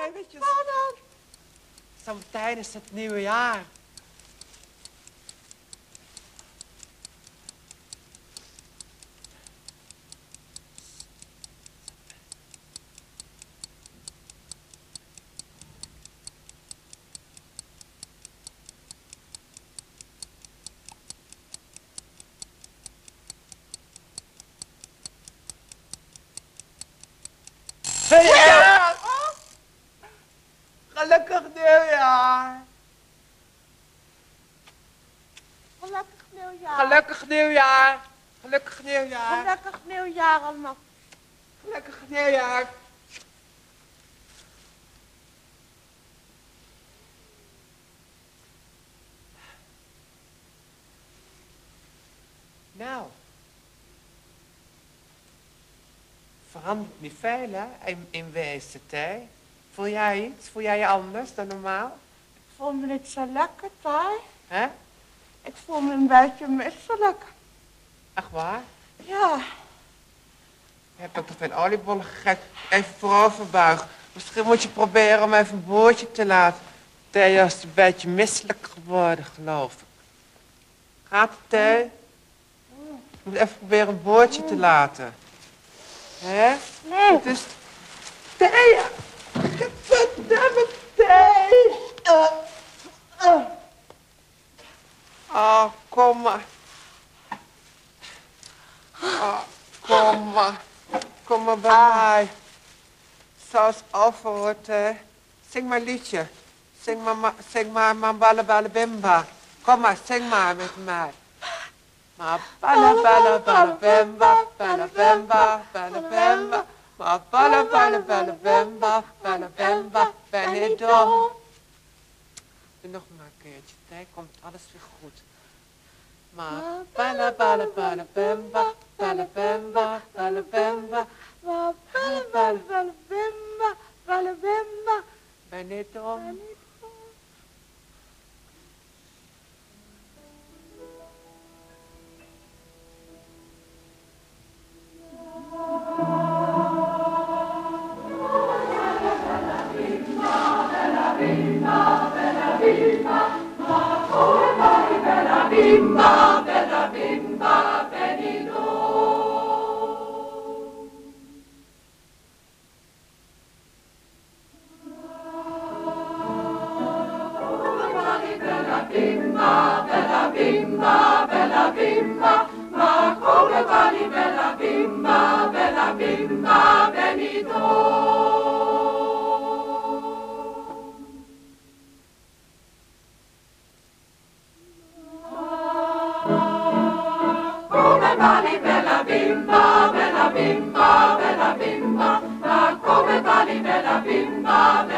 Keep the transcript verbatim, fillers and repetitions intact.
eventjes. Wat dan? Zometeen is het nieuwe jaar. Ja! Gelukkig nieuwjaar! Gelukkig nieuwjaar. Gelukkig nieuwjaar! Gelukkig nieuwjaar! Gelukkig nieuwjaar allemaal. Gelukkig nieuwjaar! Nou. Verandert niet veel, hè, in, in wezen, hè? Voel jij iets? Voel jij je anders dan normaal? Ik voel me niet zo lekker, Thij. Hè? Ik voel me een beetje misselijk. Echt waar? Ja. Je hebt ook toch geen oliebollen gegeten? Even vooroverbuigen. Misschien moet je proberen om even een boordje te laten. Theo is een beetje misselijk geworden, geloof ik. Gaat het, Theo? Je moet even proberen een boordje te laten. Hè? Nee. Het is... Theo! Verdamme Theo! Uh, uh. Oh, kom maar. Oh, kom maar. Kom maar bij mij. Zoals over hoort, hè. Zing maar een liedje. Zing maar, ma zing maar Mambala Bala Bimba. Kom maar, zing maar met mij. Ma bala bala bala bimba, bala bimba, bala bimba. Ma bala bala bala bimba, bala bimba. Ben je dom? Doe nog maar een keertje, hè. Komt alles weer goed. Ma bala bala bala bimba, bala bimba, bala bimba. Ma bala bala bala bimba, bala bimba. Ben je dom? Bimba, bella bimba, benito. Bella bimba, bella bimba, bella bimba, ma come vali bella bimba, bella bimba, benito. Vali bella bimba, bella bimba, bella bimba, ma come vali bella bimba, bella